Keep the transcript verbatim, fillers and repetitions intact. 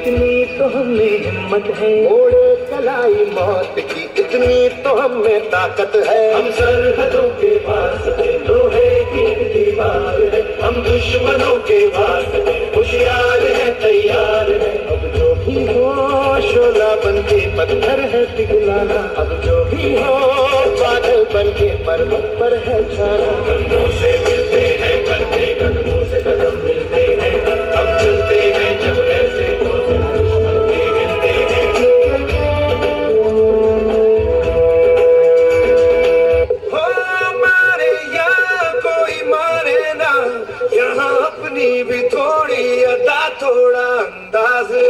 इतनी तो हमें हिम्मत है, मोड़े कलाई मौत की इतनी तो हमें ताकत है। हम सरहदों के वास्ते लोहे की दीवार है, हम दुश्मनों के वास्ते होशियार है, तैयार है। अब जो भी हो शोला बन के पत्थर है पिघलाना, अब जो भी हो बादल बन के पर्वत पर है छाना। कदमों से मिलते हैं कंधे, कदमों से कदम मिलते हैं, अब चलते हैं जब ऐसे तो दुश्मन के मिलते हैं। हो मारे या कोई मारे ना, यहाँ अपनी भी थोड़ी अदा थोड़ा अंदाज